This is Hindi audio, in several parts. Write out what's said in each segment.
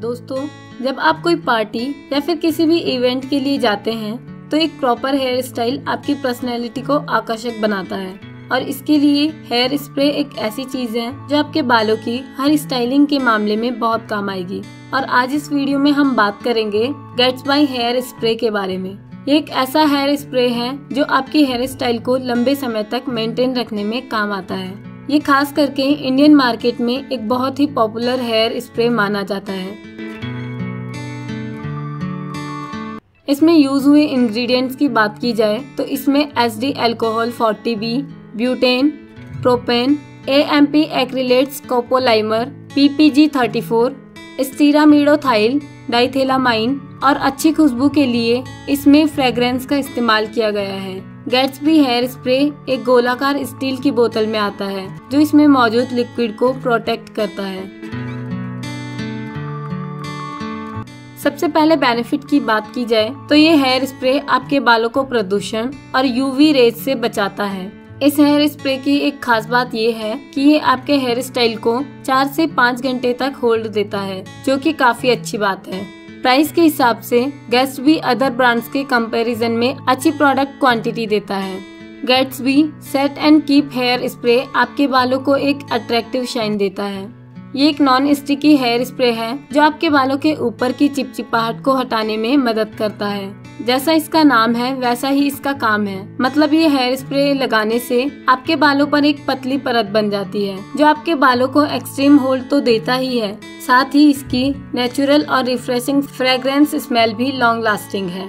दोस्तों, जब आप कोई पार्टी या फिर किसी भी इवेंट के लिए जाते हैं तो एक प्रॉपर हेयर स्टाइल आपकी पर्सनैलिटी को आकर्षक बनाता है और इसके लिए हेयर स्प्रे एक ऐसी चीज है जो आपके बालों की हर स्टाइलिंग के मामले में बहुत काम आएगी। और आज इस वीडियो में हम बात करेंगे गैट्सबाई हेयर स्प्रे के बारे में। ये एक ऐसा हेयर स्प्रे है जो आपकी हेयर स्टाइल को लंबे समय तक मेंटेन रखने में काम आता है। ये खास करके इंडियन मार्केट में एक बहुत ही पॉपुलर हेयर स्प्रे माना जाता है। इसमें यूज हुए इंग्रेडिएंट्स की बात की जाए तो इसमें SD alcohol 40B, butane, propane, AMP acrylates copolymer, PPG 34, stearamidoethyl, diethylamine और अच्छी खुशबू के लिए इसमें फ्रेग्रेंस का इस्तेमाल किया गया है। गैट्सबी हेयर स्प्रे एक गोलाकार स्टील की बोतल में आता है जो इसमें मौजूद लिक्विड को प्रोटेक्ट करता है। सबसे पहले बेनिफिट की बात की जाए तो ये हेयर स्प्रे आपके बालों को प्रदूषण और UV रेज से बचाता है। इस हेयर स्प्रे की एक खास बात ये है कि ये आपके हेयर स्टाइल को 4 से 5 घंटे तक होल्ड देता है, जो कि काफी अच्छी बात है। प्राइस के हिसाब से गैट्सबी अदर ब्रांड्स के कंपैरिजन में अच्छी प्रोडक्ट क्वांटिटी देता है। Gatsby set and keep hair spray आपके बालों को एक अट्रैक्टिव शाइन देता है। ये एक नॉन स्टिकी हेयर स्प्रे है जो आपके बालों के ऊपर की चिपचिपाहट को हटाने में मदद करता है। जैसा इसका नाम है वैसा ही इसका काम है, मतलब ये हेयर स्प्रे लगाने से आपके बालों पर एक पतली परत बन जाती है जो आपके बालों को एक्सट्रीम होल्ड तो देता ही है, साथ ही इसकी नेचुरल और रिफ्रेशिंग फ्रेग्रेंस स्मेल भी लॉन्ग लास्टिंग है।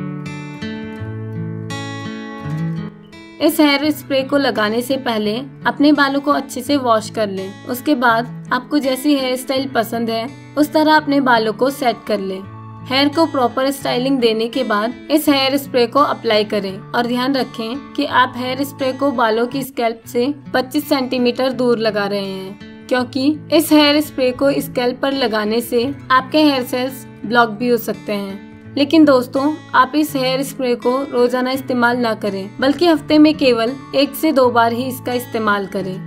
इस हेयर स्प्रे को लगाने से पहले अपने बालों को अच्छे से वॉश कर लें। उसके बाद आपको जैसी हेयर स्टाइल पसंद है उस तरह अपने बालों को सेट कर लें। हेयर को प्रॉपर स्टाइलिंग देने के बाद इस हेयर स्प्रे को अप्लाई करें और ध्यान रखें कि आप हेयर स्प्रे को बालों की स्कैल्प से 25 सेंटीमीटर दूर लगा रहे हैं, क्योंकि इस हेयर स्प्रे को स्कैल्प पर लगाने से आपके हेयर सेल्स ब्लॉक भी हो सकते हैं। लेकिन दोस्तों, आप इस हेयर स्प्रे को रोजाना इस्तेमाल ना करें, बल्कि हफ्ते में केवल 1 से 2 बार ही इसका इस्तेमाल करें।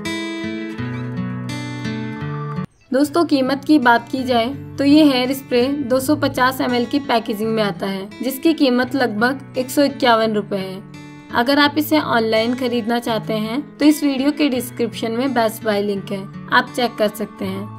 दोस्तों, कीमत की बात की जाए तो ये हेयर स्प्रे 250 ml की पैकेजिंग में आता है, जिसकी कीमत लगभग 151 रुपए है। अगर आप इसे ऑनलाइन खरीदना चाहते हैं तो इस वीडियो के डिस्क्रिप्शन में बेस्ट बाय लिंक है, आप चेक कर सकते हैं।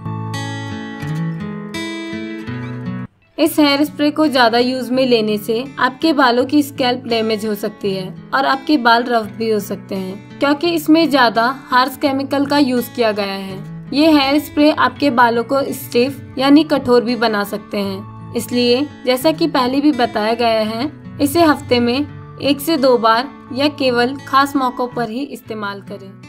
इस हेयर स्प्रे को ज्यादा यूज में लेने से आपके बालों की स्कैल्प डैमेज हो सकती है और आपके बाल रफ भी हो सकते हैं, क्योंकि इसमें ज्यादा हार्श केमिकल का यूज किया गया है। ये हेयर स्प्रे आपके बालों को स्टिफ यानी कठोर भी बना सकते हैं, इसलिए जैसा कि पहले भी बताया गया है, इसे हफ्ते में 1 से 2 बार या केवल खास मौकों पर ही इस्तेमाल करें।